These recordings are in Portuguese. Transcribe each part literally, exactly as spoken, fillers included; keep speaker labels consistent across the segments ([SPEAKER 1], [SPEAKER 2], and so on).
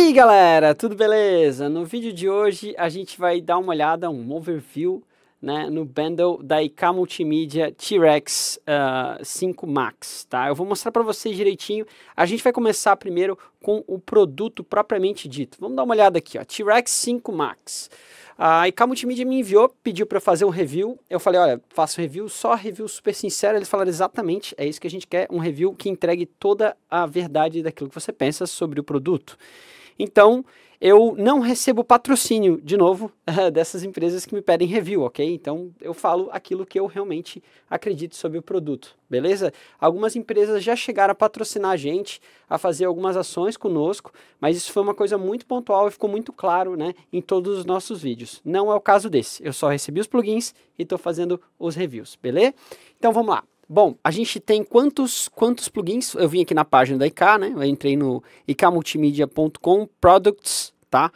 [SPEAKER 1] aí galera, tudo beleza? No vídeo de hoje a gente vai dar uma olhada, um overview, né, no bundle da I K Multimídia T-Rex uh, cinco Max, tá? Eu vou mostrar para vocês direitinho. A gente vai começar primeiro com o produto propriamente dito. Vamos dar uma olhada aqui, ó, T-Rex cinco Max. A I K Multimídia me enviou, pediu para fazer um review. Eu falei, olha, faço review, só review super sincero. Eles falaram exatamente, é isso que a gente quer, um review que entregue toda a verdade daquilo que você pensa sobre o produto. Então, eu não recebo patrocínio, de novo, dessas empresas que me pedem review, ok? Então, eu falo aquilo que eu realmente acredito sobre o produto, beleza? Algumas empresas já chegaram a patrocinar a gente, a fazer algumas ações conosco, mas isso foi uma coisa muito pontual e ficou muito claro, né, em todos os nossos vídeos. Não é o caso desse, eu só recebi os plugins e estou fazendo os reviews, beleza? Então, vamos lá. Bom, a gente tem quantos, quantos plugins? Eu vim aqui na página da I K, né? Eu entrei no i k multimedia ponto com, Products, tá?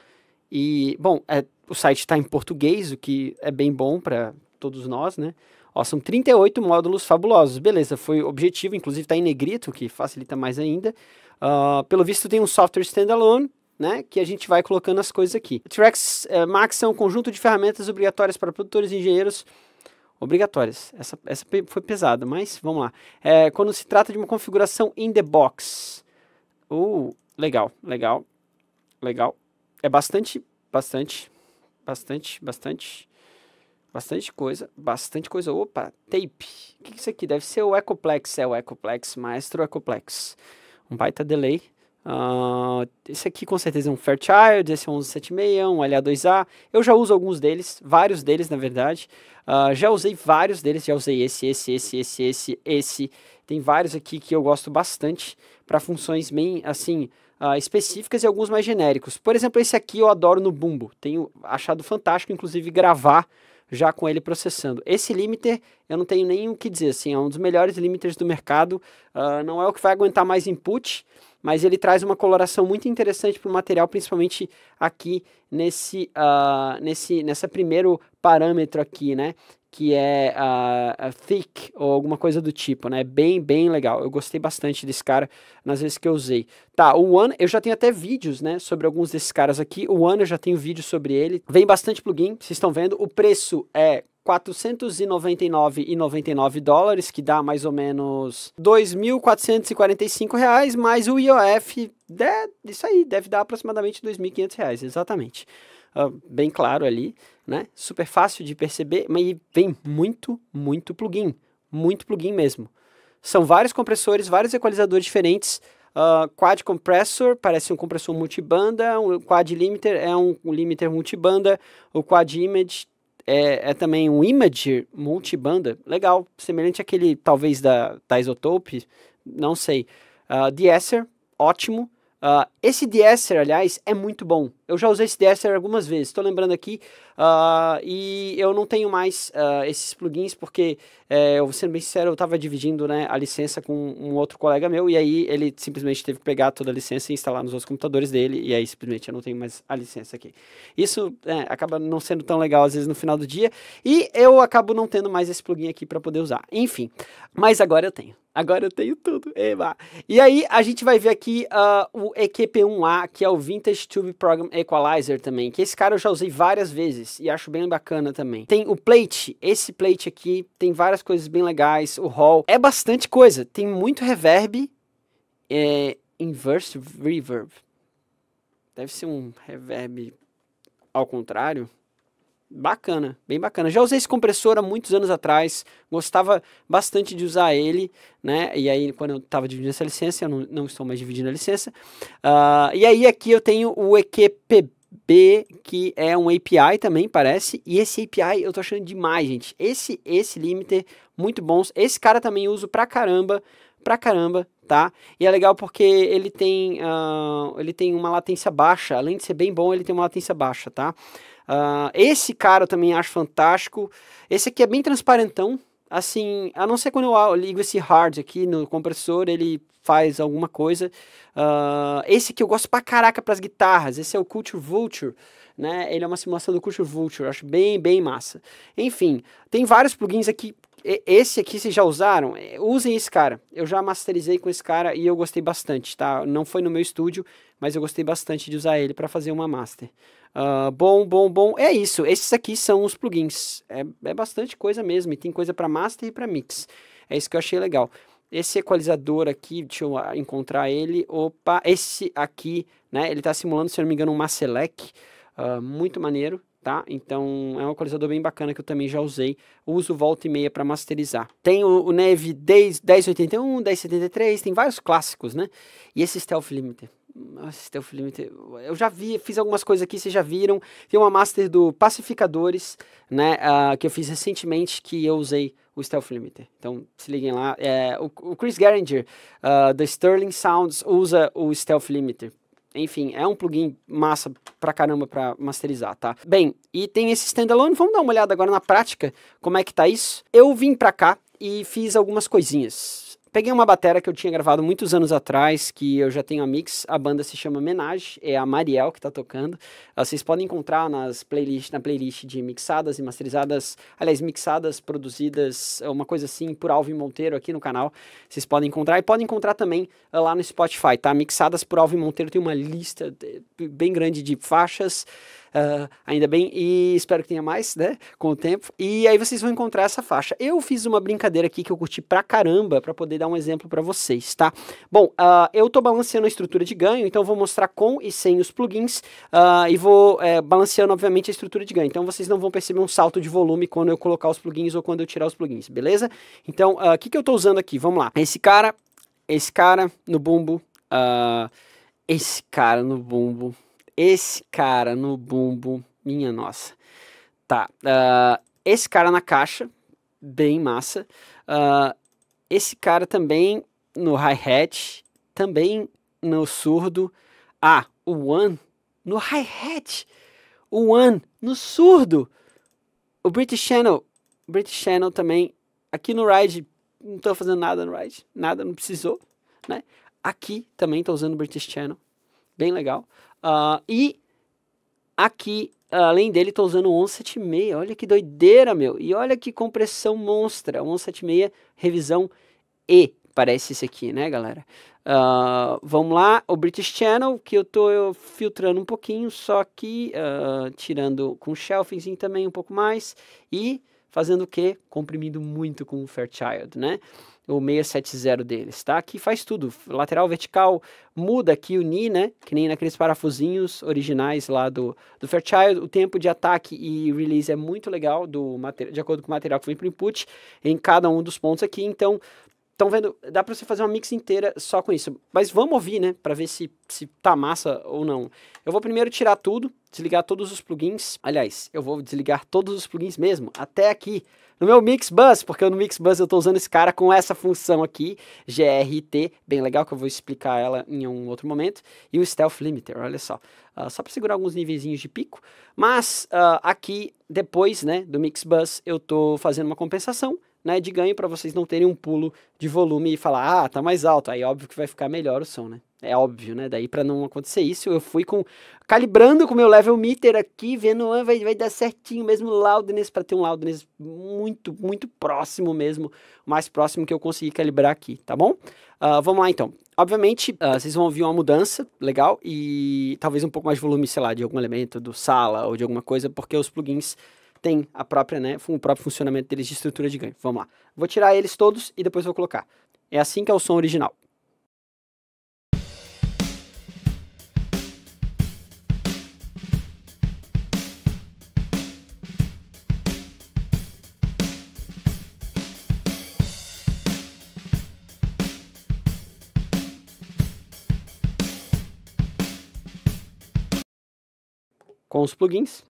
[SPEAKER 1] E, bom, é, o site está em português, o que é bem bom para todos nós, né? Ó, são trinta e oito módulos fabulosos, beleza, foi objetivo, inclusive está em negrito, que facilita mais ainda. Uh, pelo visto tem um software standalone, né, que a gente vai colocando as coisas aqui. O T-Rex uh, Max é um conjunto de ferramentas obrigatórias para produtores e engenheiros. Obrigatórias, essa, essa foi pesada, mas vamos lá. É, quando se trata de uma configuração in the box. Uh, legal, legal, legal. É bastante, bastante, bastante, bastante, bastante coisa, bastante coisa. Opa, tape. O que é isso aqui? Deve ser o Ecoplex, é o Ecoplex, Maestro Ecoplex. Um baita delay. Uh, esse aqui com certeza é um Fairchild, esse é um onze setenta e seis, um L A dois A. Eu já uso alguns deles, vários deles na verdade. Uh, já usei vários deles, já usei esse, esse, esse, esse, esse, esse. Tem vários aqui que eu gosto bastante para funções bem assim uh, específicas e alguns mais genéricos. Por exemplo, esse aqui eu adoro no Bumbo. Tenho achado fantástico, inclusive gravar já com ele processando. Esse limiter, eu não tenho nem o que dizer, assim, é um dos melhores limiters do mercado. Uh, não é o que vai aguentar mais input, mas ele traz uma coloração muito interessante para o material, principalmente aqui nesse, uh, nesse nessa primeiro parâmetro aqui, né, que é uh, uh, thick ou alguma coisa do tipo, né, bem, bem legal. Eu gostei bastante desse cara nas vezes que eu usei. Tá, o One, eu já tenho até vídeos, né, sobre alguns desses caras aqui. O One eu já tenho vídeo sobre ele. Vem bastante plugin, vocês estão vendo. O preço é quatrocentos e noventa e nove reais e noventa e nove dólares, que dá mais ou menos dois mil quatrocentos e quarenta e cinco reais, mais o I O F, é, isso aí, deve dar aproximadamente dois mil e quinhentos reais, exatamente. Uh, bem claro ali, né? Super fácil de perceber, mas vem muito, muito plugin, muito plugin mesmo. São vários compressores, vários equalizadores diferentes. Uh, quad compressor, parece um compressor multibanda, o quad limiter é um, um limiter multibanda, o quad image É, é também um imager multibanda, legal, semelhante àquele, talvez, da, da Isotope, não sei. Uh, de-esser, ótimo. Uh, esse de-esser, aliás, é muito bom. Eu já usei esse de-esser algumas vezes, estou lembrando aqui, uh, e eu não tenho mais uh, esses plugins, porque, é, eu vou ser bem sincero, eu estava dividindo, né, a licença com um outro colega meu, e aí ele simplesmente teve que pegar toda a licença e instalar nos outros computadores dele, e aí simplesmente eu não tenho mais a licença aqui. Isso é, acaba não sendo tão legal às vezes no final do dia, e eu acabo não tendo mais esse plugin aqui para poder usar. Enfim, mas agora eu tenho. Agora eu tenho tudo. Eba. E aí a gente vai ver aqui uh, o E Q P um A, que é o Vintage Tube Program Equalizer também, que esse cara eu já usei várias vezes e acho bem bacana também. Tem o plate, esse plate aqui tem várias coisas bem legais, o hall, é bastante coisa, tem muito reverb, é, inverse reverb, deve ser um reverb ao contrário. Bacana, bem bacana. Já usei esse compressor há muitos anos atrás, gostava bastante de usar ele, né? E aí, quando eu estava dividindo essa licença, eu não, não estou mais dividindo a licença. Uh, e aí, aqui eu tenho o E Q P B, que é um A P I também, parece. E esse A P I eu tô achando demais, gente. Esse, esse limiter, muito bons. Esse cara também uso pra caramba, pra caramba, tá? E é legal porque ele tem, uh, ele tem uma latência baixa. Além de ser bem bom, ele tem uma latência baixa, tá? Uh, esse cara eu também acho fantástico. Esse aqui é bem transparentão, assim, a não ser quando eu ligo esse hard aqui no compressor, ele faz alguma coisa. Uh, esse aqui eu gosto pra caraca pras guitarras, esse é o Culture Vulture, né? Ele é uma simulação do Culture Vulture, eu acho bem, bem massa. Enfim, tem vários plugins aqui E- esse aqui vocês já usaram? É, usem esse cara. Eu já masterizei com esse cara e eu gostei bastante, tá? Não foi no meu estúdio, mas eu gostei bastante de usar ele para fazer uma master. Uh, bom, bom, bom. É isso. Esses aqui são os plugins. É, é bastante coisa mesmo. E tem coisa para master e para mix. É isso que eu achei legal. Esse equalizador aqui, deixa eu encontrar ele. Opa, esse aqui, né? Ele tá simulando, se eu não me engano, um Maselec. Uh, muito maneiro, tá? Então é um equalizador bem bacana que eu também já usei. Uso volta e meia para masterizar. Tem o, o Neve dez, dez oitenta e um, dez setenta e três, tem vários clássicos, né? E esse Stealth Limiter. Nossa, Stealth Limiter, eu já vi, fiz algumas coisas aqui, vocês já viram. Tem uma master do Pacificadores, né? Uh, que eu fiz recentemente, que eu usei o Stealth Limiter. Então, se liguem lá. É, o, o Chris Geringer, uh, da Sterling Sounds, usa o Stealth Limiter. Enfim, é um plugin massa pra caramba pra masterizar, tá? Bem, e tem esse standalone, vamos dar uma olhada agora na prática, como é que tá isso. Eu vim pra cá e fiz algumas coisinhas. Peguei uma bateria que eu tinha gravado muitos anos atrás, que eu já tenho a mix, a banda se chama Menage, é a Mariel que tá tocando. Vocês podem encontrar nas playlist, na playlist de mixadas e masterizadas, aliás, mixadas, produzidas, uma coisa assim, por Alvin Monteiro aqui no canal. Vocês podem encontrar, e podem encontrar também uh, lá no Spotify, tá? Mixadas por Alvin Monteiro, tem uma lista de, bem grande de faixas, Uh, ainda bem, e espero que tenha mais, né, com o tempo, e aí vocês vão encontrar essa faixa. Eu fiz uma brincadeira aqui que eu curti pra caramba, pra poder dar um exemplo pra vocês, tá? Bom, uh, eu tô balanceando a estrutura de ganho, então vou mostrar com e sem os plugins, uh, e vou é, balanceando, obviamente, a estrutura de ganho, então vocês não vão perceber um salto de volume quando eu colocar os plugins ou quando eu tirar os plugins, beleza? Então, o uh, que que eu tô usando aqui? Vamos lá. Esse cara, esse cara no bumbo, uh, esse cara no bumbo, esse cara no bumbo, minha nossa. Tá, uh, esse cara na caixa, bem massa. Uh, esse cara também no hi-hat, também no surdo. Ah, o one no hi-hat, o one no surdo. O British Channel, British Channel também. Aqui no ride, não tô fazendo nada no ride, nada, não precisou, né? Aqui também tô usando o British Channel, bem legal. Uh, e aqui, além dele, tô usando o cento e setenta e seis. Olha que doideira, meu. E olha que compressão monstra. O cento e setenta e seis, revisão E. Parece esse aqui, né, galera? Uh, vamos lá. O British Channel, que eu tô eu, filtrando um pouquinho, só que uh, tirando com shelfingzinho também um pouco mais. E fazendo o quê? Comprimindo muito com o Fairchild, né? O seiscentos e setenta deles, tá? Aqui faz tudo, lateral, vertical, muda aqui o Ni, né? Que nem naqueles parafusinhos originais lá do, do Fairchild. O tempo de ataque e release é muito legal, do de acordo com o material que vem pro input, em cada um dos pontos aqui. Então, estão vendo, dá pra você fazer uma mix inteira só com isso. Mas vamos ouvir, né? Pra ver se, se tá massa ou não. Eu vou primeiro tirar tudo, desligar todos os plugins. Aliás, eu vou desligar todos os plugins mesmo, até aqui. No meu Mixbus, porque no Mixbus eu estou usando esse cara com essa função aqui, G R T, bem legal, que eu vou explicar ela em um outro momento, e o Stealth Limiter, olha só, uh, só para segurar alguns nivezinhos de pico, mas uh, aqui, depois, né, do Mixbus, eu estou fazendo uma compensação, né, de ganho para vocês não terem um pulo de volume e falar, ah, tá mais alto, aí óbvio que vai ficar melhor o som, né, é óbvio, né, daí para não acontecer isso, eu fui com, calibrando com o meu level meter aqui, vendo, ah, vai, vai dar certinho mesmo loudness, para ter um loudness muito, muito próximo mesmo, o mais próximo que eu consegui calibrar aqui, tá bom? Uh, vamos lá então. Obviamente, uh, vocês vão ouvir uma mudança legal e talvez um pouco mais de volume, sei lá, de algum elemento do sala ou de alguma coisa, porque os plugins têm a própria, né, o próprio funcionamento deles de estrutura de ganho. Vamos lá. Vou tirar eles todos e depois vou colocar. É assim que é o som original. Com os plugins.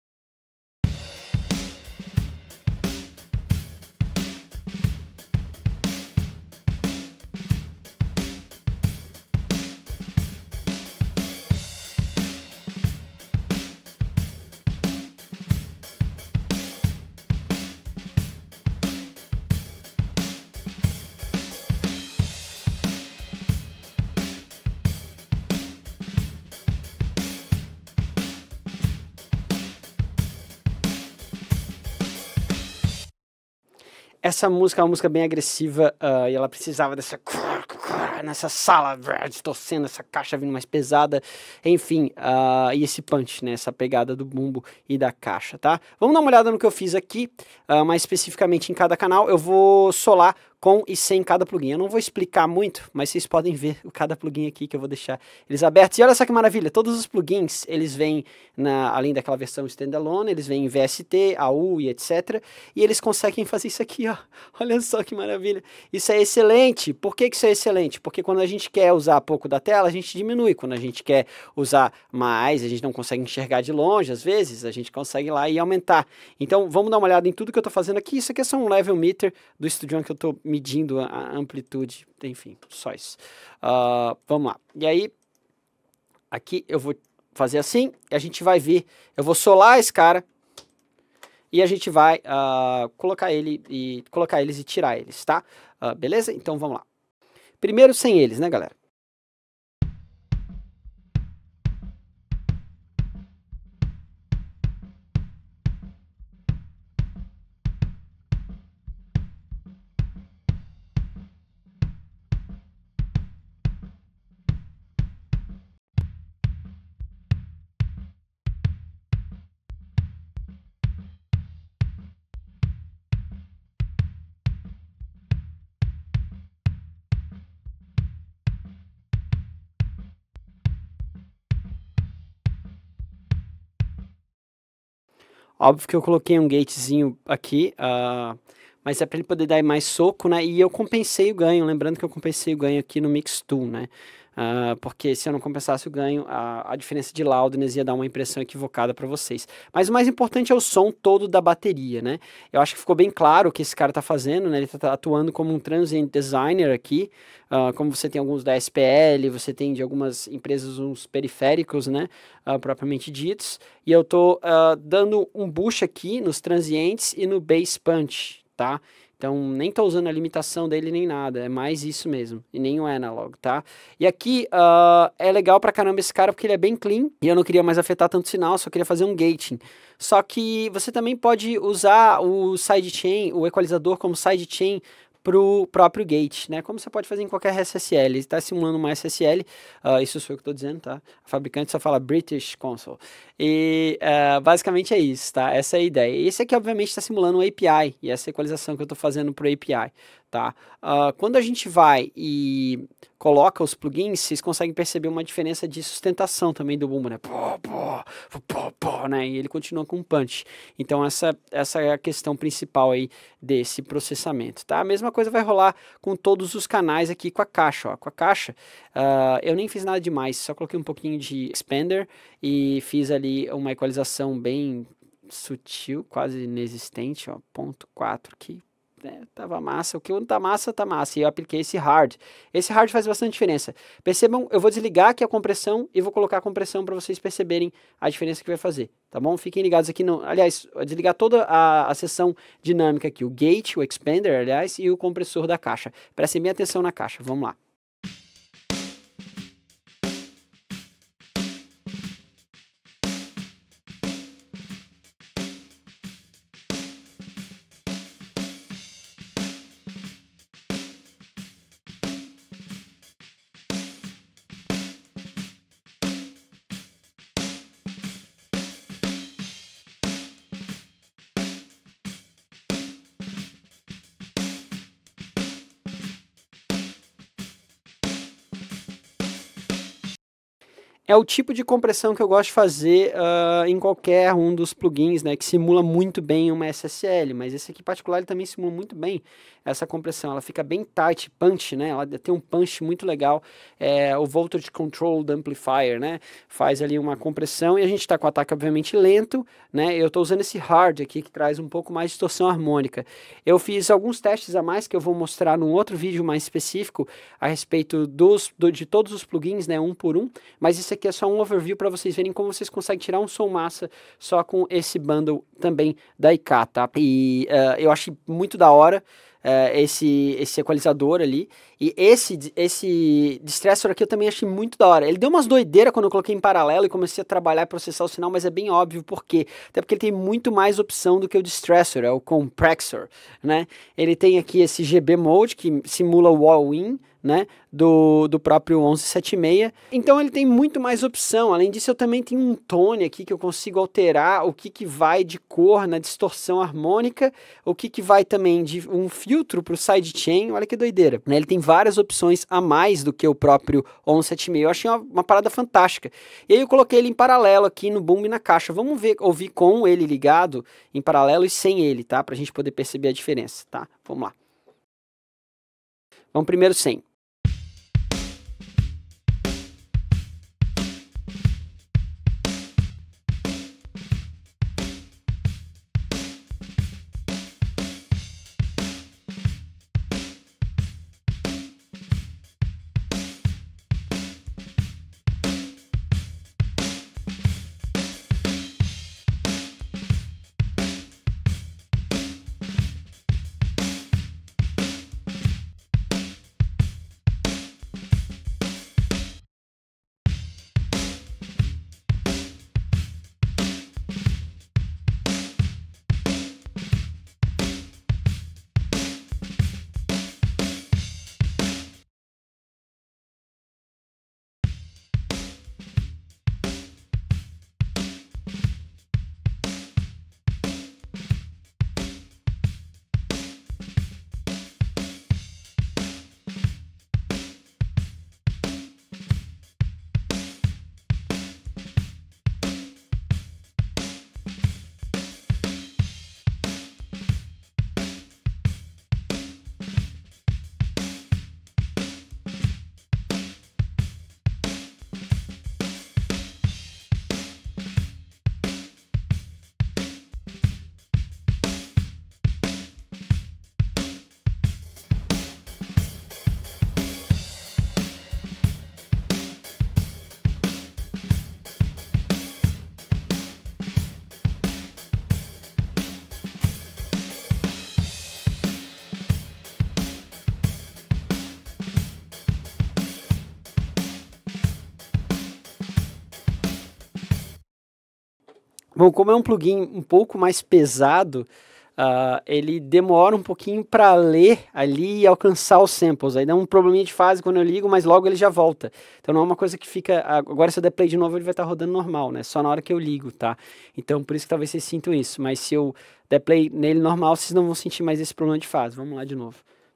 [SPEAKER 1] essa música é uma música bem agressiva uh, e ela precisava dessa nessa sala distorcendo, essa caixa vindo mais pesada, enfim, uh, e esse punch, né, essa pegada do bumbo e da caixa, tá? Vamos dar uma olhada no que eu fiz aqui, uh, mais especificamente em cada canal. Eu vou solar com e sem cada plugin. Eu não vou explicar muito, mas vocês podem ver o cada plugin aqui que eu vou deixar eles abertos. E olha só que maravilha, todos os plugins, eles vêm, na, além daquela versão standalone, eles vêm em V S T, A U e etcétera. E eles conseguem fazer isso aqui, ó. Olha só que maravilha. Isso é excelente. Por que que isso é excelente? Porque quando a gente quer usar pouco da tela, a gente diminui. Quando a gente quer usar mais, a gente não consegue enxergar de longe, às vezes, a gente consegue ir lá e aumentar. Então, vamos dar uma olhada em tudo que eu tô fazendo aqui. Isso aqui é só um level meter do StudioOne que eu tô medindo a amplitude, enfim, só isso. Uh, vamos lá. E aí, aqui eu vou fazer assim, e a gente vai ver, eu vou solar esse cara, e a gente vai uh, colocar ele e colocar eles e tirar eles, tá? Uh, beleza? Então vamos lá. Primeiro sem eles, né, galera? Óbvio que eu coloquei um gatezinho aqui, uh, mas é para ele poder dar mais soco, né? E eu compensei o ganho, lembrando que eu compensei o ganho aqui no Mix Tool, né? Uh, porque se eu não compensasse o ganho, a, a diferença de loudness ia dar uma impressão equivocada para vocês. Mas o mais importante é o som todo da bateria, né? Eu acho que ficou bem claro o que esse cara tá fazendo, né? Ele tá atuando como um transient designer aqui, uh, como você tem alguns da S P L, você tem de algumas empresas uns periféricos, né? Uh, propriamente ditos. E eu tô uh, dando um boost aqui nos transientes e no bass punch, tá? Então, nem tô usando a limitação dele nem nada, é mais isso mesmo, e nem o analog, tá? E aqui, uh, é legal pra caramba esse cara, porque ele é bem clean, e eu não queria mais afetar tanto o sinal, só queria fazer um gating. Só que você também pode usar o sidechain, o equalizador como sidechain, pro próprio gate, né? Como você pode fazer em qualquer S S L, ele está simulando uma S S L, uh, isso sou eu que estou dizendo, tá? A fabricante só fala British Console, e uh, basicamente é isso, tá? Essa é a ideia. E esse aqui, obviamente, está simulando um A P I, e essa equalização que eu estou fazendo pro A P I, tá? Uh, quando a gente vai e coloca os plugins, vocês conseguem perceber uma diferença de sustentação também do bumbo, né? Pô, pô, pô, pô, né? E ele continua com punch. Então essa, essa é a questão principal aí desse processamento, tá? A mesma coisa vai rolar com todos os canais aqui com a caixa, ó. Com a caixa, uh, eu nem fiz nada demais, só coloquei um pouquinho de expander e fiz ali uma equalização bem sutil, quase inexistente, ó, ponto quatro aqui. É, tava massa, o que não tá massa, tá massa, e eu apliquei esse hard. Esse hard faz bastante diferença. Percebam, eu vou desligar aqui a compressão e vou colocar a compressão para vocês perceberem a diferença que vai fazer, tá bom? Fiquem ligados aqui, no, aliás, desligar toda a, a seção dinâmica aqui, o gate, o expander, aliás, e o compressor da caixa. Prestem bem atenção na caixa, vamos lá. É o tipo de compressão que eu gosto de fazer uh, em qualquer um dos plugins, né, que simula muito bem uma S S L, mas esse aqui em particular ele também simula muito bem essa compressão, ela fica bem tight, punch, né, ela tem um punch muito legal, é, o Voltage Controlled Amplifier, né, faz ali uma compressão e a gente está com o ataque obviamente lento, né, eu estou usando esse hard aqui que traz um pouco mais de distorção harmônica. Eu fiz alguns testes a mais que eu vou mostrar num outro vídeo mais específico a respeito dos, do, de todos os plugins, né, um por um, mas isso aqui é só um overview para vocês verem como vocês conseguem tirar um som massa só com esse bundle também da I K, tá? E uh, eu acho muito da hora, é, esse, esse equalizador ali. E esse, esse distressor aqui eu também achei muito da hora. Ele deu umas doideiras quando eu coloquei em paralelo e comecei a trabalhar e processar o sinal, mas é bem óbvio por quê. Até porque ele tem muito mais opção do que o distressor, é o compressor, né? Ele tem aqui esse G B Mode, que simula o wall-in, né, do, do próprio onze setenta e seis. Então ele tem muito mais opção. Além disso, eu também tenho um tone aqui que eu consigo alterar o que, que vai de cor na distorção harmônica, o que, que vai também de um filtro para o sidechain. Olha que doideira, né? Ele tem várias opções a mais do que o próprio onze setenta e seis. Eu achei uma, uma parada fantástica. E aí eu coloquei ele em paralelo aqui no boom e na caixa. Vamos ver, ouvir com ele ligado em paralelo e sem ele, tá? Pra gente poder perceber a diferença, tá? Vamos lá. Vamos primeiro sem. Bom, como é um plugin um pouco mais pesado, uh, ele demora um pouquinho para ler ali e alcançar os samples. Aí dá um probleminha de fase quando eu ligo, mas logo ele já volta. Então não é uma coisa que fica... Agora se eu der play de novo ele vai estar rodando normal, né? Só na hora que eu ligo, tá? Então por isso que talvez vocês sintam isso. Mas se eu der play nele normal, vocês não vão sentir mais esse problema de fase. Vamos lá de novo.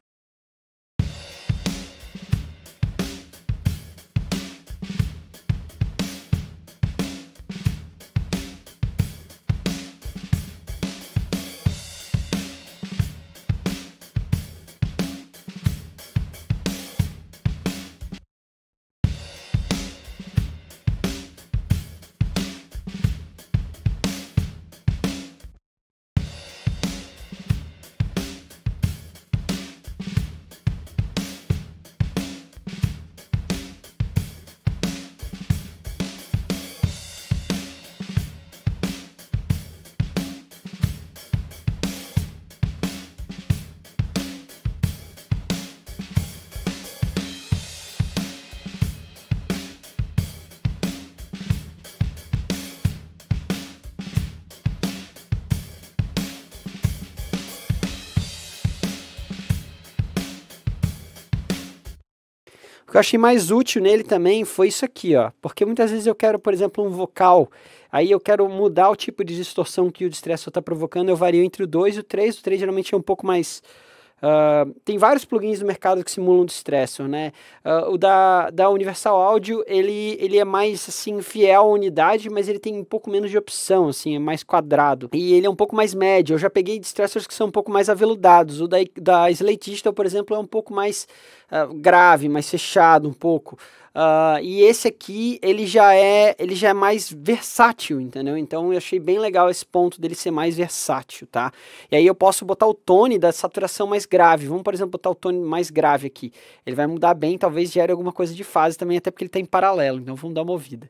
[SPEAKER 1] O que eu achei mais útil nele também foi isso aqui, ó, porque muitas vezes eu quero, por exemplo, um vocal, aí eu quero mudar o tipo de distorção que o distressor está provocando, eu vario entre o dois e o três, o três geralmente é um pouco mais... Uh, tem vários plugins no mercado que simulam distressor, né? Uh, o da, da Universal Audio, ele, ele é mais, assim, fiel à unidade, mas ele tem um pouco menos de opção, assim, é mais quadrado. E ele é um pouco mais médio. Eu já peguei distressors que são um pouco mais aveludados. O da, da Slate Digital, por exemplo, é um pouco mais uh, grave, mais fechado um pouco. Uh, e esse aqui, ele já é ele já é mais versátil, entendeu? Então eu achei bem legal esse ponto dele ser mais versátil, tá? E aí eu posso botar o tone da saturação mais grave. Vamos, por exemplo, botar o tone mais grave aqui. Ele vai mudar bem, talvez gere alguma coisa de fase também, até porque ele está em paralelo. Então vamos dar uma ouvida.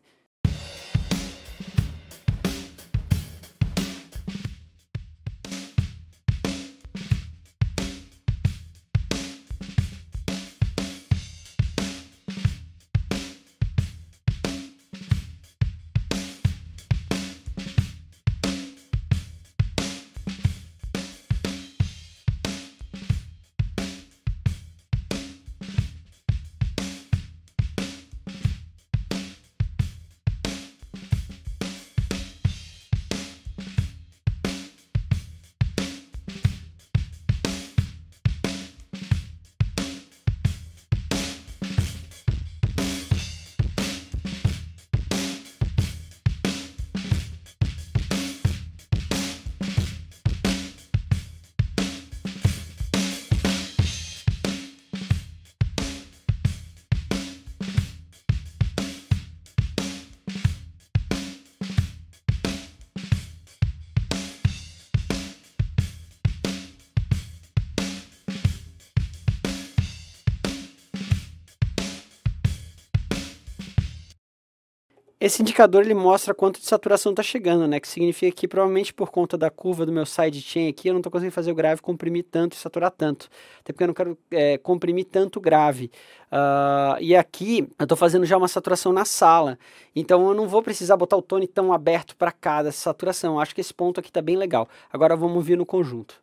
[SPEAKER 1] Esse indicador ele mostra quanto de saturação está chegando, né? Que significa que provavelmente por conta da curva do meu sidechain aqui, eu não estou conseguindo fazer o grave comprimir tanto e saturar tanto. Até porque eu não quero é, comprimir tanto grave. Uh, e aqui eu estou fazendo já uma saturação na sala. Então eu não vou precisar botar o tone tão aberto para cada saturação. Eu acho que esse ponto aqui está bem legal. Agora vamos vir no conjunto.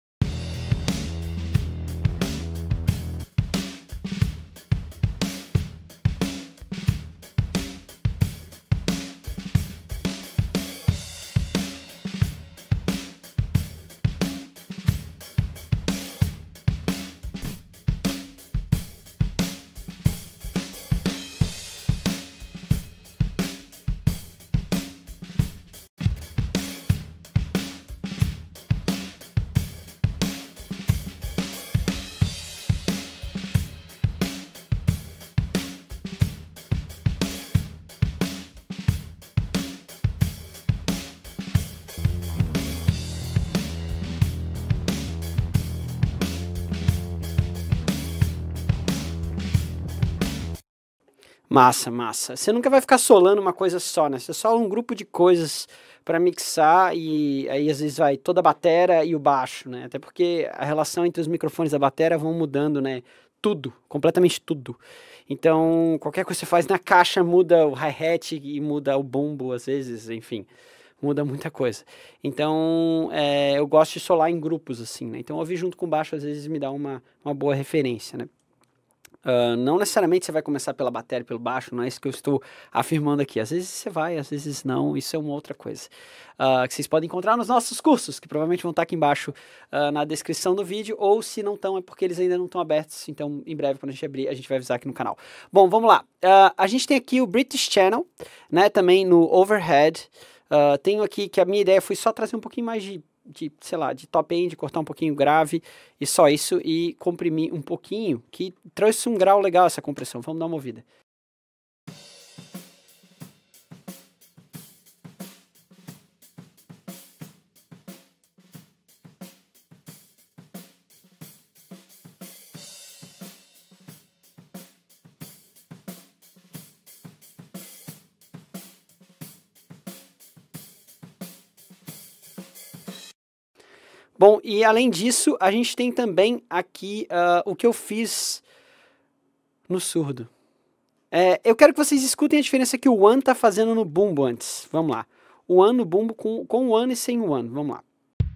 [SPEAKER 1] Massa, massa. Você nunca vai ficar solando uma coisa só, né? Você sola um grupo de coisas para mixar e aí às vezes vai toda a bateria e o baixo, né? Até porque a relação entre os microfones da bateria vão mudando, né? Tudo, completamente tudo. Então, qualquer coisa que você faz na caixa muda o hi-hat e muda o bumbo às vezes, enfim, muda muita coisa. Então, é, eu gosto de solar em grupos assim, né? Então, ouvir junto com o baixo às vezes me dá uma, uma boa referência, né? Uh, não necessariamente você vai começar pela bateria, pelo baixo, não é isso que eu estou afirmando aqui. Às vezes você vai, às vezes não, isso é uma outra coisa. Uh, que vocês podem encontrar nos nossos cursos, que provavelmente vão estar aqui embaixo uh, na descrição do vídeo, ou se não estão é porque eles ainda não estão abertos, então em breve quando a gente abrir a gente vai avisar aqui no canal. Bom, vamos lá. Uh, a gente tem aqui o British Channel, né, também no overhead. Uh, tenho aqui que a minha ideia foi só trazer um pouquinho mais de de, sei lá, de top end, cortar um pouquinho grave e só isso e comprimir um pouquinho, que trouxe um grau legal essa compressão. Vamos dar uma ouvida. Bom, e além disso, a gente tem também aqui uh, o que eu fiz no surdo. É, eu quero que vocês escutem a diferença que o One está fazendo no bumbo antes. Vamos lá. O One no bumbo com, com o One e sem o One. Vamos lá.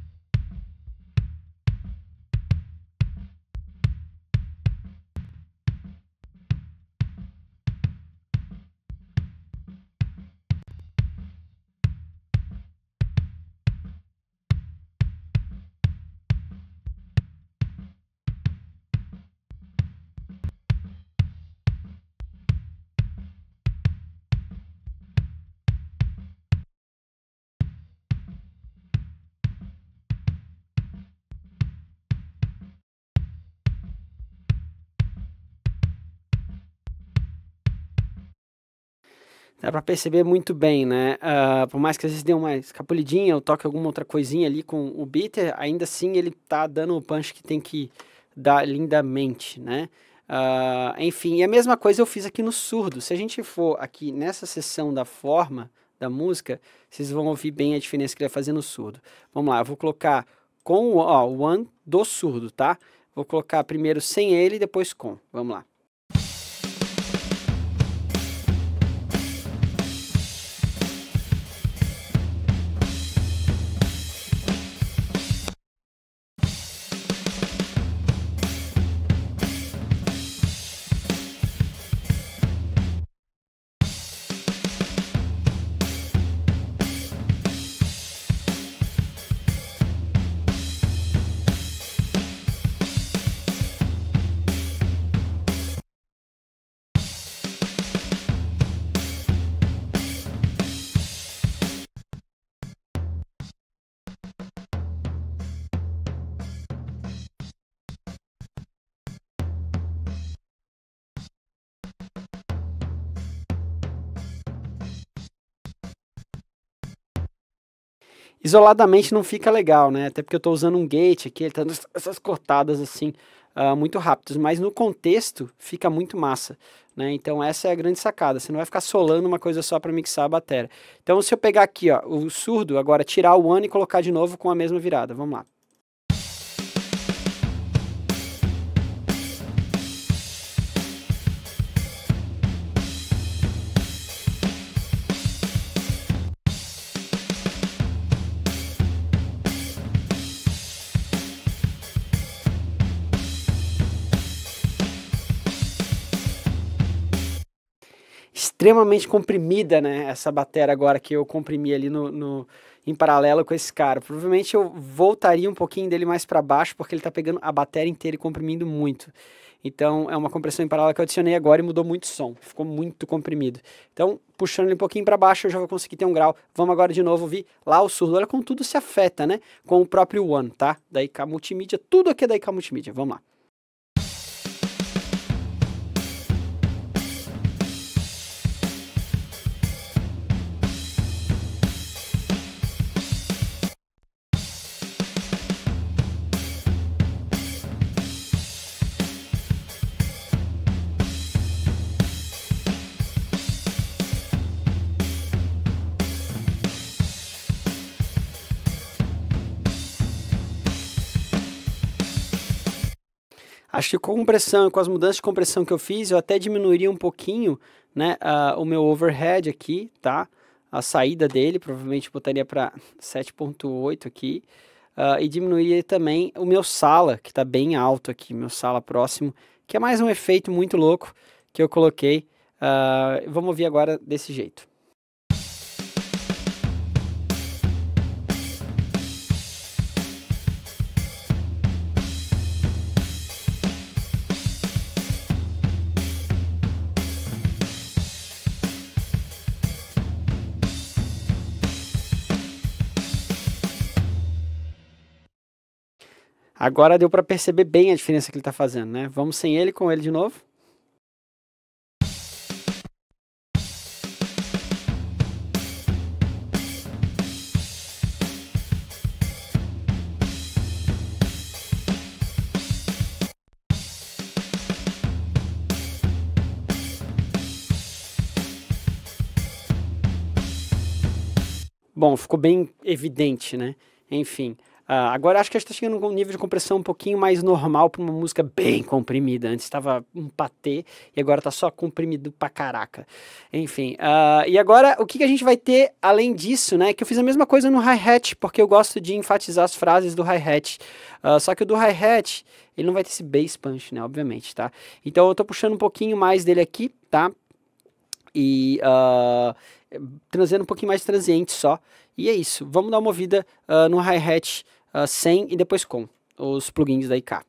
[SPEAKER 1] Dá pra perceber muito bem, né? Uh, por mais que às vezes dê uma escapulidinha ou toque alguma outra coisinha ali com o beater, ainda assim ele tá dando o punch que tem que dar lindamente, né? Uh, enfim, e a mesma coisa eu fiz aqui no surdo. Se a gente for aqui nessa seção da forma da música, vocês vão ouvir bem a diferença que ele vai fazer no surdo. Vamos lá, eu vou colocar com o, ó, o One do surdo, tá? Vou colocar primeiro sem ele e depois com. Vamos lá. Isoladamente não fica legal, né? Até porque eu estou usando um gate aqui, ele tá dando essas cortadas assim, uh, muito rápidas, mas no contexto fica muito massa, né? Então essa é a grande sacada, você não vai ficar solando uma coisa só para mixar a bateria. Então se eu pegar aqui, ó, o surdo, agora tirar o one e colocar de novo com a mesma virada, vamos lá. Extremamente comprimida, né, essa bateria agora que eu comprimi ali no, no, em paralelo com esse cara. Provavelmente eu voltaria um pouquinho dele mais para baixo, porque ele tá pegando a bateria inteira e comprimindo muito. Então é uma compressão em paralelo que eu adicionei agora e mudou muito o som, ficou muito comprimido. Então puxando ele um pouquinho para baixo eu já vou conseguir ter um grau. Vamos agora de novo ouvir lá o surdo, olha como tudo se afeta, né, com o próprio One, tá? Da I K Multimídia, tudo aqui é da I K Multimídia, vamos lá. Acho que com a compressão e com as mudanças de compressão que eu fiz, eu até diminuiria um pouquinho, né, uh, o meu overhead aqui, tá? A saída dele, provavelmente botaria para sete ponto oito aqui. Uh, e diminuiria também o meu sala, que está bem alto aqui, meu sala próximo, que é mais um efeito muito louco que eu coloquei. Uh, vamos ouvir agora desse jeito. Agora deu para perceber bem a diferença que ele está fazendo, né? Vamos sem ele, com ele de novo. Bom, ficou bem evidente, né? Enfim. Uh, agora acho que a gente está chegando num nível de compressão um pouquinho mais normal para uma música bem comprimida. Antes estava um patê e agora está só comprimido pra caraca. Enfim, uh, e agora o que, que a gente vai ter além disso, né? Que eu fiz a mesma coisa no hi-hat, porque eu gosto de enfatizar as frases do hi-hat. Uh, só que o do hi-hat, ele não vai ter esse bass punch, né? Obviamente, tá? Então eu estou puxando um pouquinho mais dele aqui, tá? E uh, trazendo um pouquinho mais transiente só. E é isso, vamos dar uma ouvida uh, no hi-hat uh, sem e depois com os plugins da I K.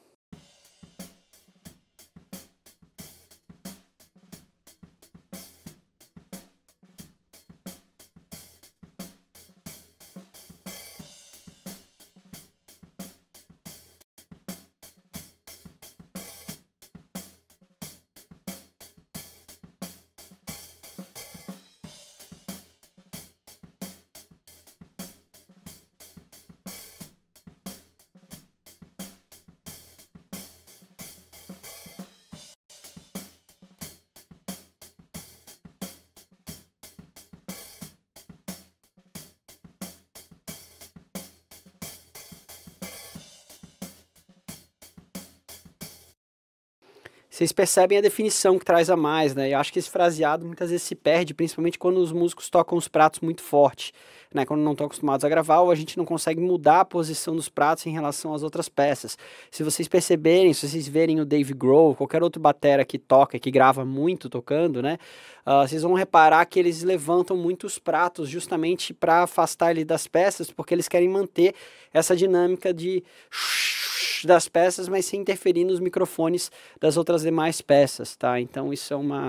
[SPEAKER 1] Vocês percebem a definição que traz a mais, né? Eu acho que esse fraseado muitas vezes se perde, principalmente quando os músicos tocam os pratos muito forte, né? Quando não estão acostumados a gravar, ou a gente não consegue mudar a posição dos pratos em relação às outras peças. Se vocês perceberem, se vocês verem o Dave Grohl, qualquer outro batera que toca, que grava muito tocando, né? Uh, vocês vão reparar que eles levantam muito os pratos justamente para afastar ele das peças, porque eles querem manter essa dinâmica de das peças, mas sem interferir nos microfones das outras demais peças, tá? Então isso é uma,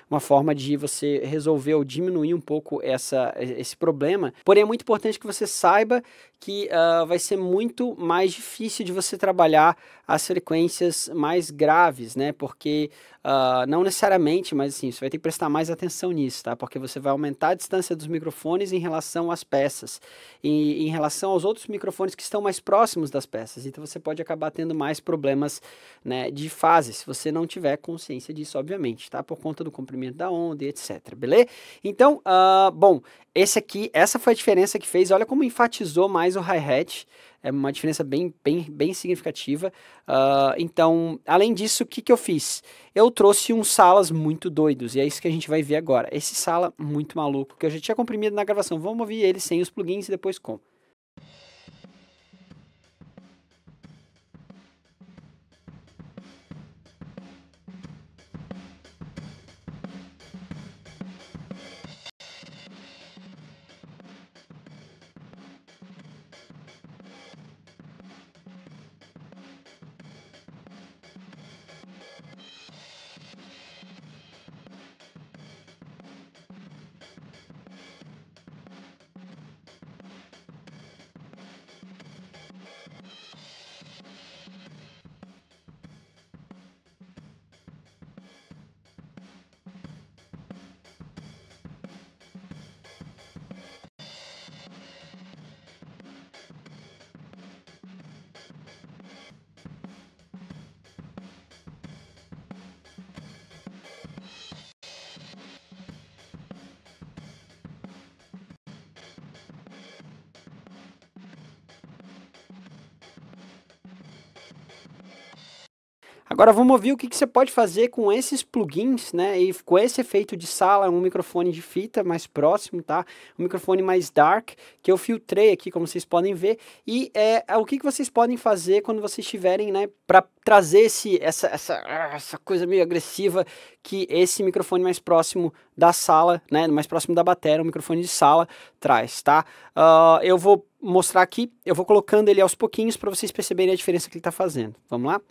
[SPEAKER 1] uma forma de você resolver ou diminuir um pouco essa, esse problema. Porém, é muito importante que você saiba que uh, vai ser muito mais difícil de você trabalhar as frequências mais graves, né? Porque uh, não necessariamente, mas assim, você vai ter que prestar mais atenção nisso, tá? Porque você vai aumentar a distância dos microfones em relação às peças e em relação aos outros microfones que estão mais próximos das peças. Então você pode acabar tendo mais problemas, né, de fase, se você não tiver consciência disso, obviamente, tá? Por conta do comprimento da onda e etcétera. Beleza? Então, uh, bom, esse aqui, essa foi a diferença que fez. Olha como enfatizou mais o hi-hat. É uma diferença bem, bem, bem significativa. Uh, então, além disso, o que, que eu fiz? Eu trouxe uns salas muito doidos, e é isso que a gente vai ver agora. Esse sala muito maluco, que eu já tinha comprimido na gravação. Vamos ouvir ele sem os plugins e depois com. Agora vamos ouvir o que, que você pode fazer com esses plugins, né, e com esse efeito de sala, um microfone de fita mais próximo, tá, um microfone mais dark, que eu filtrei aqui, como vocês podem ver, e é, é o que, que vocês podem fazer quando vocês estiverem, né, para trazer esse, essa, essa, essa coisa meio agressiva que esse microfone mais próximo da sala, né, mais próximo da bateria, um microfone de sala, traz, tá. Uh, eu vou mostrar aqui, eu vou colocando ele aos pouquinhos para vocês perceberem a diferença que ele está fazendo. Vamos lá?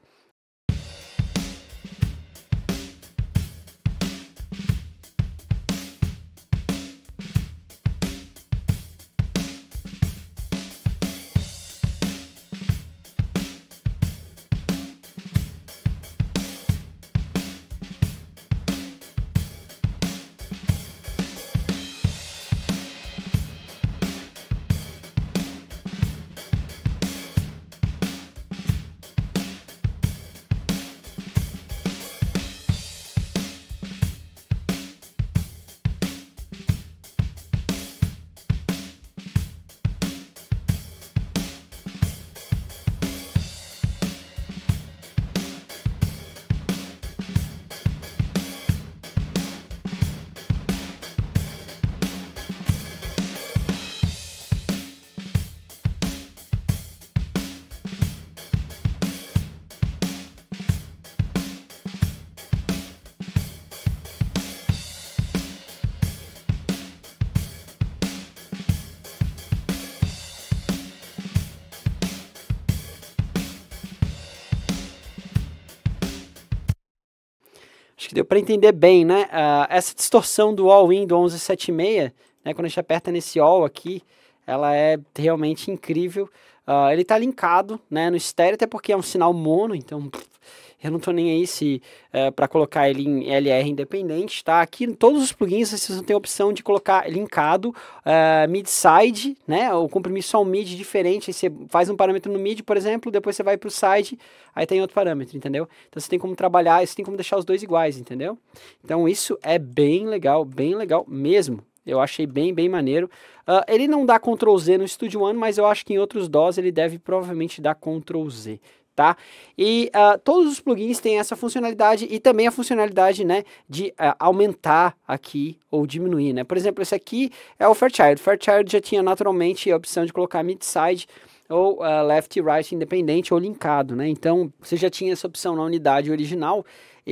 [SPEAKER 1] Acho que deu para entender bem, né? Uh, essa distorção do all-in do onze setenta e seis, né? Quando a gente aperta nesse all aqui, ela é realmente incrível. Uh, ele está linkado, né, no estéreo, até porque é um sinal mono, então pff, eu não estou nem aí se uh, para colocar ele em L R independente, tá? Aqui em todos os plugins vocês vão ter a opção de colocar linkado uh, mid-side, né? Ou comprimir só um mid diferente. Aí você faz um parâmetro no mid, por exemplo, depois você vai para o side, aí tem outro parâmetro, entendeu? Então você tem como trabalhar, você tem como deixar os dois iguais, entendeu? Então isso é bem legal, bem legal mesmo. Eu achei bem, bem maneiro. Uh, ele não dá control Z no Studio One, mas eu acho que em outros D A Ws ele deve provavelmente dar control Z, tá? E uh, todos os plugins têm essa funcionalidade e também a funcionalidade, né, de uh, aumentar aqui ou diminuir, né? Por exemplo, esse aqui é o Fairchild. O Fairchild já tinha naturalmente a opção de colocar mid-side ou uh, left e right independente ou linkado, né? Então, você já tinha essa opção na unidade original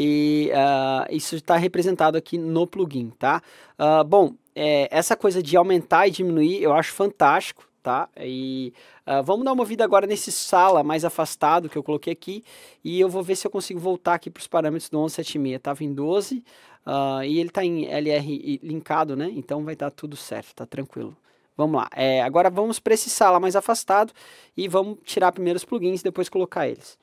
[SPEAKER 1] e uh, isso está representado aqui no plugin, tá? Uh, bom, É, essa coisa de aumentar e diminuir eu acho fantástico, tá? E uh, vamos dar uma vida agora nesse sala mais afastado que eu coloquei aqui, e eu vou ver se eu consigo voltar aqui para os parâmetros do onze setenta e seis. Tava em doze, uh, e ele tá em L R linkado, né? Então vai dar tudo certo, tá tranquilo. Vamos lá, é, agora vamos para esse sala mais afastado e vamos tirar primeiro os plugins e depois colocar eles.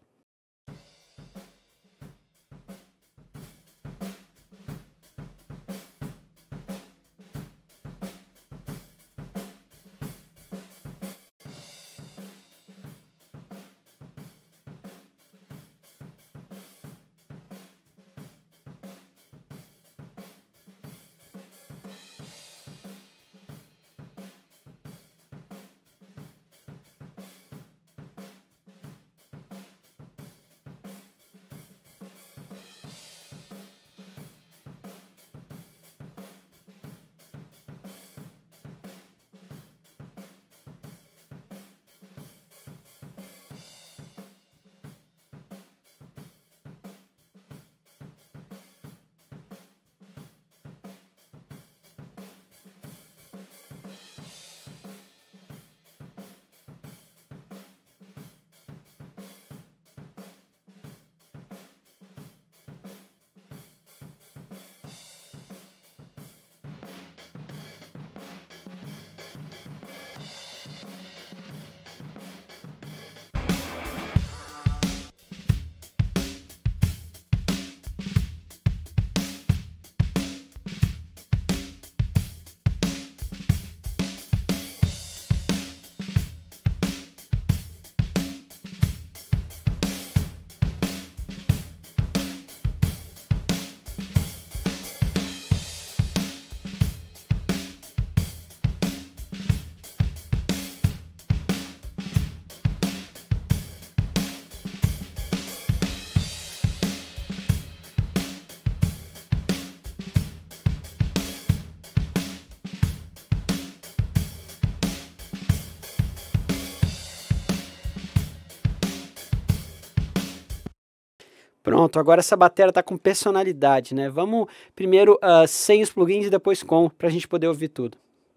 [SPEAKER 1] Pronto, agora essa bateria tá com personalidade, né? Vamos primeiro uh, sem os plugins e depois com, para a gente poder ouvir tudo.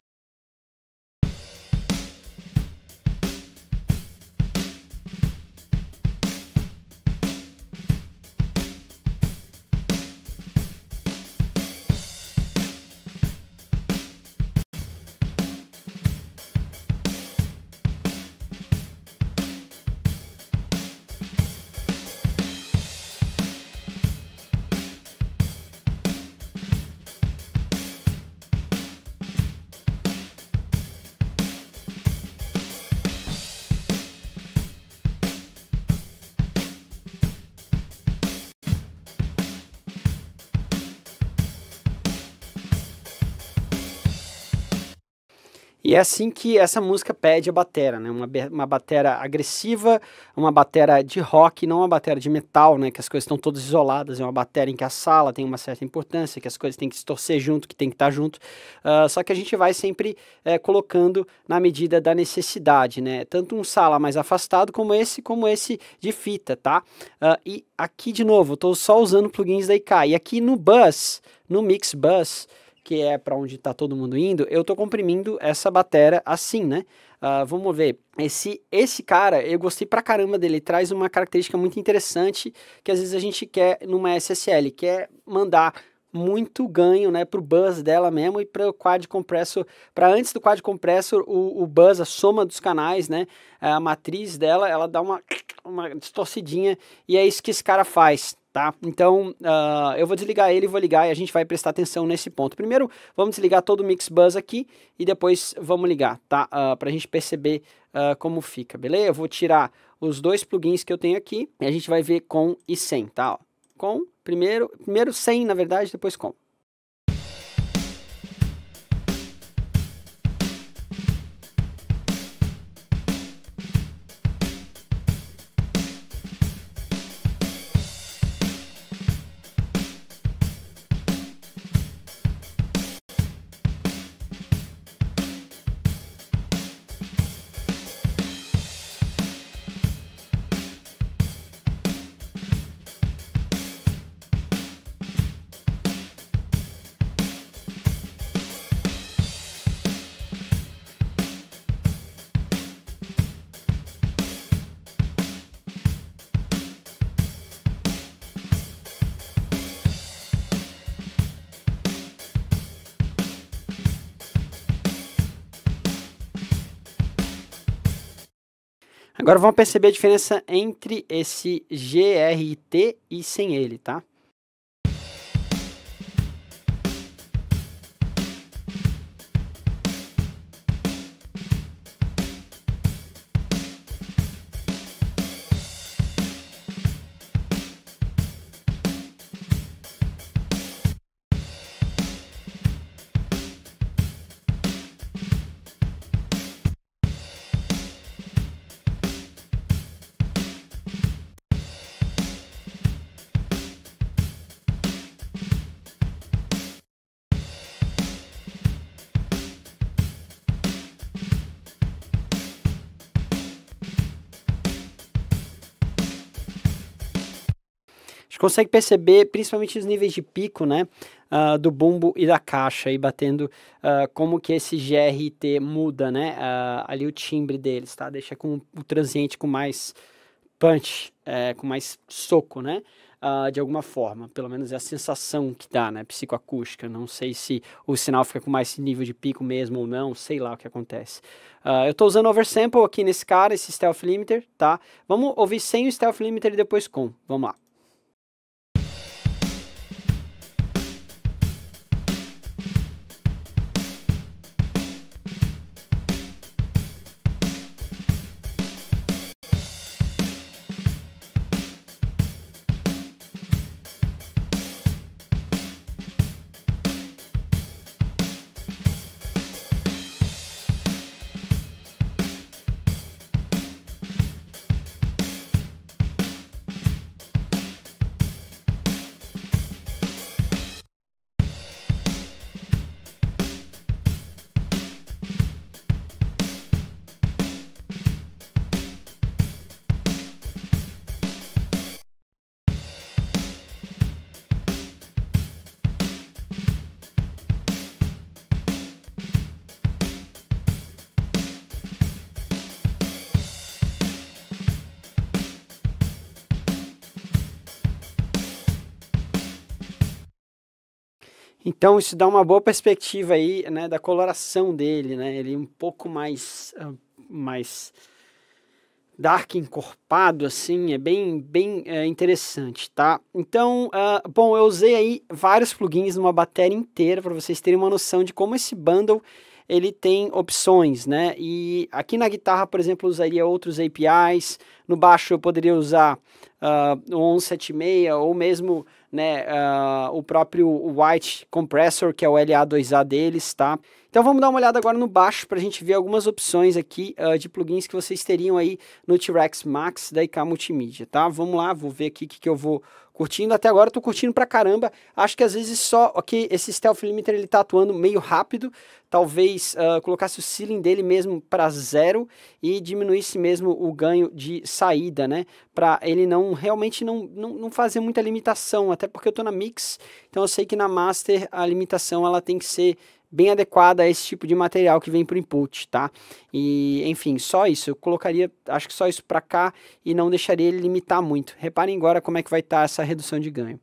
[SPEAKER 1] E é assim que essa música pede a batera, né? Uma, uma batera agressiva, uma batera de rock, não uma batera de metal, né? Que as coisas estão todas isoladas, é uma batera em que a sala tem uma certa importância, que as coisas têm que se torcer junto, que tem que estar junto. Uh, só que a gente vai sempre é, colocando na medida da necessidade, né? Tanto um sala mais afastado como esse, como esse de fita, tá? Uh, e aqui de novo, eu estou só usando plugins da I K. E aqui no Bus, no Mix Bus, que é para onde está todo mundo indo, eu estou comprimindo essa batera assim, né? Uh, vamos ver, esse, esse cara, eu gostei pra caramba dele, ele traz uma característica muito interessante, que às vezes a gente quer numa S S L, quer mandar muito ganho, né, pro buzz dela mesmo e para o quad compressor, para antes do quad compressor, o, o buzz, a soma dos canais, né, a matriz dela, ela dá uma, uma distorcidinha, e é isso que esse cara faz, tá? Então, uh, eu vou desligar ele, vou ligar e a gente vai prestar atenção nesse ponto. Primeiro, vamos desligar todo o Mix Bus aqui e depois vamos ligar, tá? Uh, pra gente perceber uh, como fica, beleza? Eu vou tirar os dois plugins que eu tenho aqui e a gente vai ver com e sem, tá? Ó, com, primeiro, primeiro sem, na verdade, depois com. Agora vamos perceber a diferença entre esse G R I T e sem ele, tá? A gente consegue perceber principalmente os níveis de pico, né, uh, do bumbo e da caixa, aí batendo uh, como que esse G R I T muda, né, uh, ali o timbre deles, tá? Deixa com o transiente com mais punch, é, com mais soco, né, uh, de alguma forma, pelo menos é a sensação que dá, né, psicoacústica. Não sei se o sinal fica com mais nível de pico mesmo ou não, sei lá o que acontece. Uh, eu tô usando oversample aqui nesse cara, esse stealth limiter, tá? Vamos ouvir sem o stealth limiter e depois com, vamos lá. Então isso dá uma boa perspectiva aí, né, da coloração dele, né, ele um pouco mais, uh, mais dark, encorpado, assim, é bem, bem é, interessante, tá? Então, uh, bom, eu usei aí vários plugins numa bateria inteira para vocês terem uma noção de como esse bundle ele tem opções, né? E aqui na guitarra, por exemplo, eu usaria outros A P Is, no baixo eu poderia usar uh, o cento e setenta e seis ou mesmo, né, uh, o próprio White Compressor, que é o L A dois A deles, tá? Então vamos dar uma olhada agora no baixo para a gente ver algumas opções aqui uh, de plugins que vocês teriam aí no T-Rex Max da I K Multimídia, tá? Vamos lá, vou ver aqui o que, que eu vou curtindo. Até agora eu tô curtindo pra caramba. Acho que às vezes só, ok, esse Stealth Limiter ele tá atuando meio rápido. Talvez uh, colocasse o ceiling dele mesmo para zero e diminuísse mesmo o ganho de saída, né? Para ele não realmente não, não, não fazer muita limitação, até porque eu tô na mix, então eu sei que na master a limitação ela tem que ser bem adequada a esse tipo de material que vem para o input, tá? E, enfim, só isso. Eu colocaria, acho que só isso para cá e não deixaria ele limitar muito. Reparem agora como é que vai estar essa redução de ganho.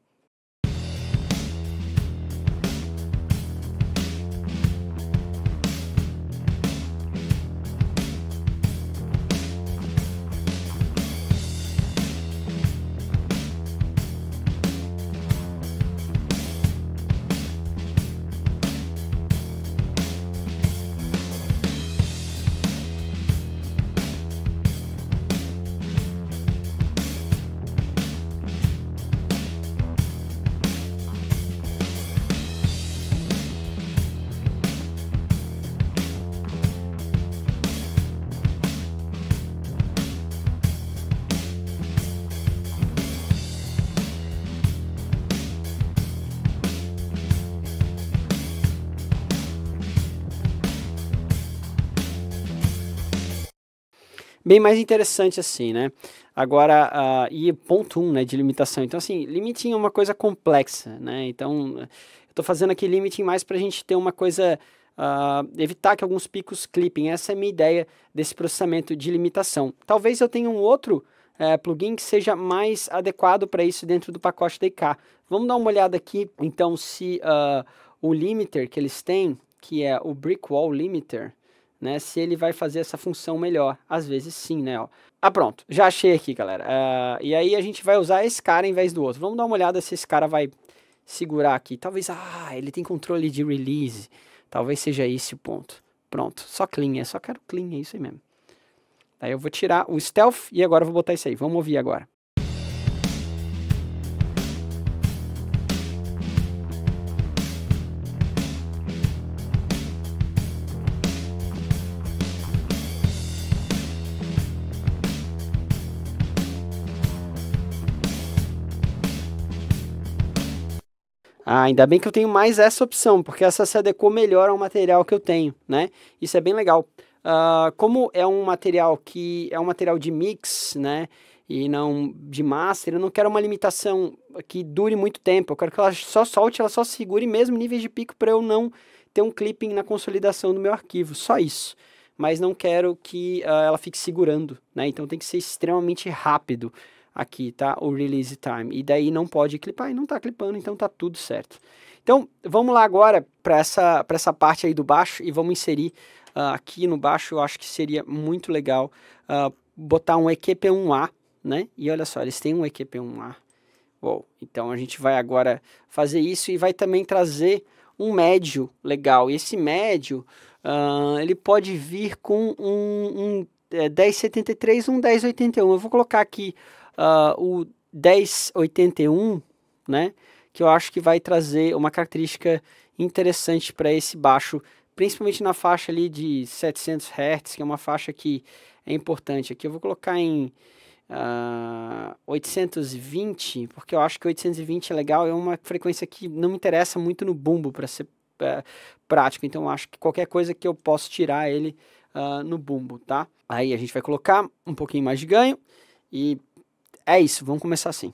[SPEAKER 1] Bem mais interessante assim, né? Agora, uh, e ponto um, né, de limitação. Então, assim, limiting é uma coisa complexa, né? Então, eu tô fazendo aqui limiting mais pra gente ter uma coisa, uh, evitar que alguns picos clippem. Essa é a minha ideia desse processamento de limitação. Talvez eu tenha um outro uh, plugin que seja mais adequado para isso dentro do pacote da I K. Vamos dar uma olhada aqui, então, se uh, o limiter que eles têm, que é o Brick Wall Limiter, né, se ele vai fazer essa função melhor. Às vezes sim, né, ó. Ah, pronto, já achei aqui, galera. Uh, e aí a gente vai usar esse cara em vez do outro. Vamos dar uma olhada se esse cara vai segurar aqui. Talvez, ah, ele tem controle de release. Talvez seja esse o ponto. Pronto, só clean, é só quero clean, é isso aí mesmo. Aí eu vou tirar o stealth e agora eu vou botar isso aí. Vamos ouvir agora. Ah, ainda bem que eu tenho mais essa opção, porque essa se adequou melhor ao material que eu tenho, né? Isso é bem legal. Uh, como é um material que é um material de mix, né? E não de master, eu não quero uma limitação que dure muito tempo. Eu quero que ela só solte, ela só segure mesmo níveis de pico para eu não ter um clipping na consolidação do meu arquivo. Só isso. Mas não quero que uh, ela fique segurando, né? Então tem que ser extremamente rápido aqui, tá? O release time. E daí não pode clipar e não tá clipando, então tá tudo certo. Então, vamos lá agora para essa, para essa parte aí do baixo e vamos inserir uh, aqui no baixo. Eu acho que seria muito legal uh, botar um E Q P um A, né? E olha só, eles têm um E Q P um A. Uou. Então, a gente vai agora fazer isso e vai também trazer um médio legal. E esse médio, uh, ele pode vir com um, um é, dez setenta e três, um dez oitenta e um. Eu vou colocar aqui Uh, o dez oitenta e um, né, que eu acho que vai trazer uma característica interessante para esse baixo, principalmente na faixa ali de setecentos hertz, que é uma faixa que é importante. Aqui eu vou colocar em uh, oitocentos e vinte, porque eu acho que oitocentos e vinte é legal, é uma frequência que não me interessa muito no bumbo, para ser uh, prático, então eu acho que qualquer coisa que eu posso tirar ele uh, no bumbo, tá? Aí a gente vai colocar um pouquinho mais de ganho e é isso, vamos começar assim.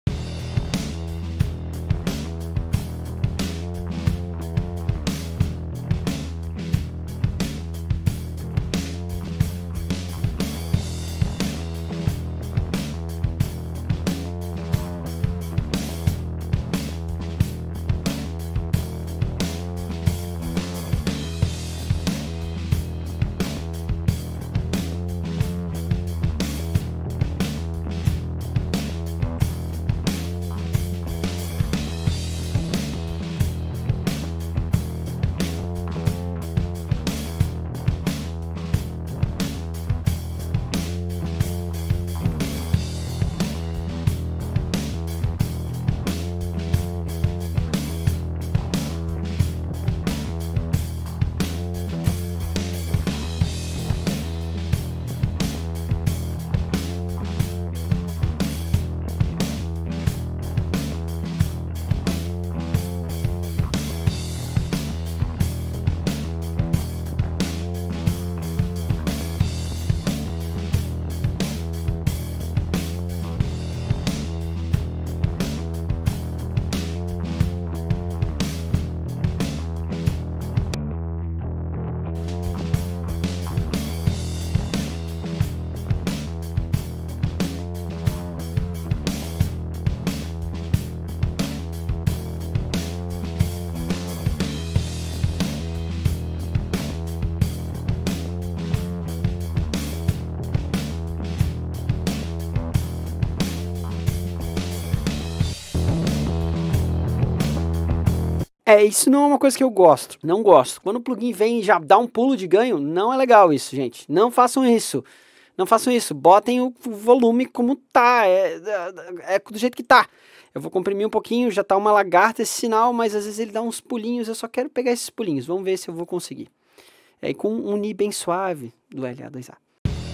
[SPEAKER 1] É, isso não é uma coisa que eu gosto, não gosto. Quando o plugin vem e já dá um pulo de ganho, não é legal isso, gente. Não façam isso. Não façam isso. Botem o volume como tá, é, é, é do jeito que tá. Eu vou comprimir um pouquinho, já tá uma lagarta esse sinal, mas às vezes ele dá uns pulinhos, eu só quero pegar esses pulinhos. Vamos ver se eu vou conseguir. É, com um Ni bem suave do L A dois A.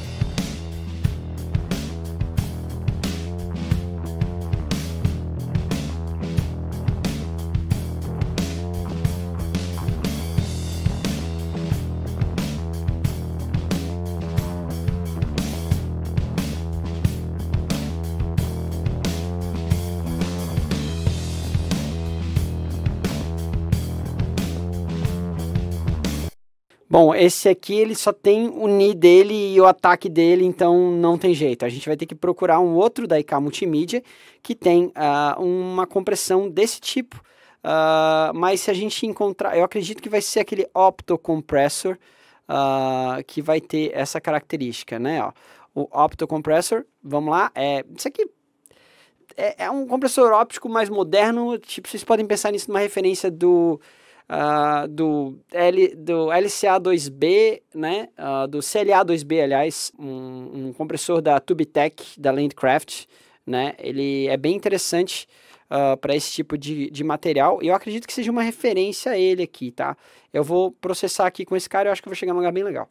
[SPEAKER 1] Bom, esse aqui ele só tem o Ni dele e o ataque dele, então não tem jeito. A gente vai ter que procurar um outro da I K Multimídia que tem uh, uma compressão desse tipo. Uh, mas se a gente encontrar, eu acredito que vai ser aquele Opto Compressor, uh, que vai ter essa característica, né? Ó, o Opto Compressor, vamos lá, é, isso aqui é, é um compressor óptico mais moderno, tipo, vocês podem pensar nisso numa referência do, uh, do, L, do L C A dois B, né? Uh, do C L A dois B, aliás, um, um compressor da TubeTech, da Landcraft, né? Ele é bem interessante uh, para esse tipo de, de material, e eu acredito que seja uma referência a ele aqui, tá? Eu vou processar aqui com esse cara, eu acho que eu vou chegar num lugar bem legal.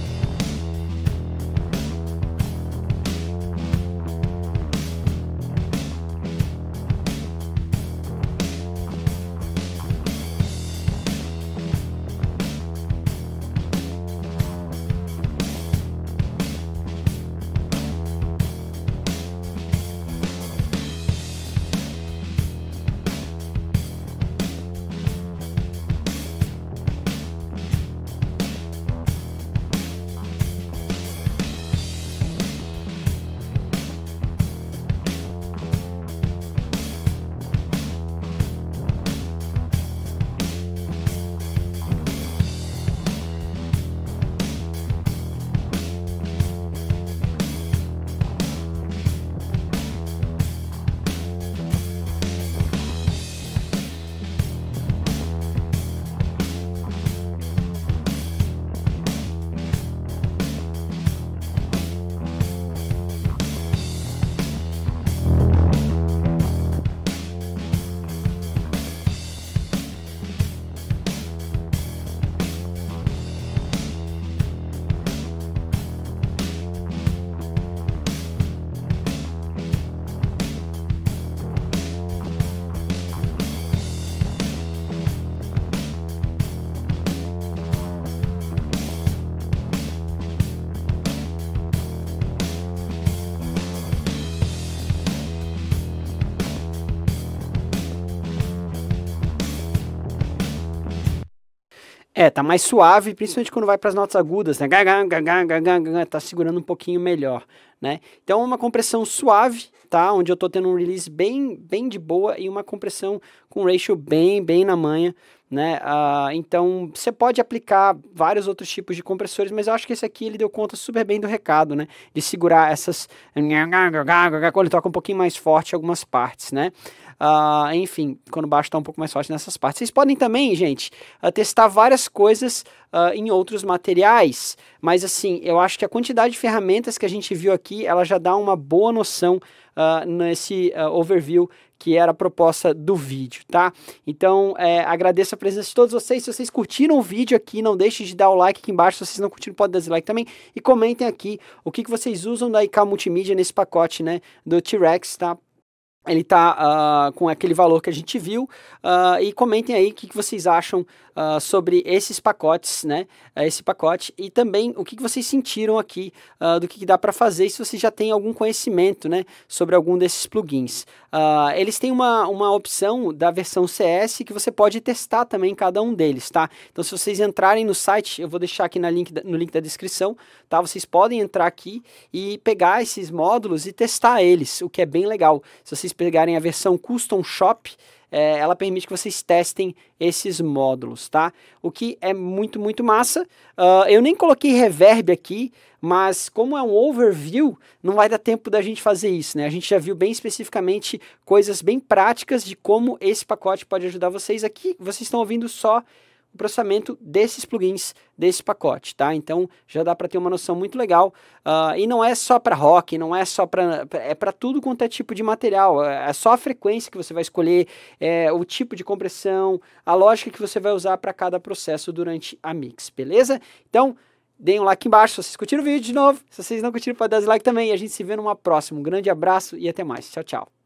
[SPEAKER 1] É, tá mais suave, principalmente quando vai para as notas agudas, né? Gagá, gagá, gagá, gagá, tá segurando um pouquinho melhor, né? Então, uma compressão suave, tá? Onde eu tô tendo um release bem, bem de boa e uma compressão com ratio bem, bem na manha, né? Uh, então, você pode aplicar vários outros tipos de compressores, mas eu acho que esse aqui, ele deu conta super bem do recado, né? De segurar essas... quando ele toca um pouquinho mais forte em algumas partes, né? Uh, enfim, quando o baixo está um pouco mais forte nessas partes. Vocês podem também, gente, uh, testar várias coisas uh, em outros materiais, mas assim, eu acho que a quantidade de ferramentas que a gente viu aqui, ela já dá uma boa noção uh, nesse uh, overview que era a proposta do vídeo, tá? Então, é, agradeço a presença de todos vocês. Se vocês curtiram o vídeo aqui, não deixem de dar o like aqui embaixo. Se vocês não curtiram, pode dar dislike também. E comentem aqui o que, que vocês usam da I K Multimídia nesse pacote, né, do T-Rex, tá? Ele tá uh, com aquele valor que a gente viu, uh, e comentem aí o que, que vocês acham uh, sobre esses pacotes, né, esse pacote, e também o que, que vocês sentiram aqui uh, do que, que dá para fazer, se vocês já têm algum conhecimento, né, sobre algum desses plugins. Uh, eles têm uma, uma opção da versão C S que você pode testar também cada um deles, tá? Então, se vocês entrarem no site, eu vou deixar aqui na link da, no link da descrição, tá? Vocês podem entrar aqui e pegar esses módulos e testar eles, o que é bem legal. Se vocês pegarem a versão Custom Shop, é, ela permite que vocês testem esses módulos, tá? O que é muito, muito massa. Uh, eu nem coloquei reverb aqui, mas como é um overview, não vai dar tempo da gente fazer isso, né? A gente já viu bem especificamente coisas bem práticas de como esse pacote pode ajudar vocês. Aqui vocês estão ouvindo só o processamento desses plugins, desse pacote, tá? Então já dá para ter uma noção muito legal, uh, e não é só para rock, não é só para, é para tudo quanto é tipo de material, é só a frequência que você vai escolher, é, o tipo de compressão, a lógica que você vai usar para cada processo durante a mix, beleza? Então, deem um like embaixo se vocês curtiram o vídeo de novo, se vocês não curtiram pode dar dislike também, e a gente se vê numa próxima. Um grande abraço e até mais, tchau, tchau.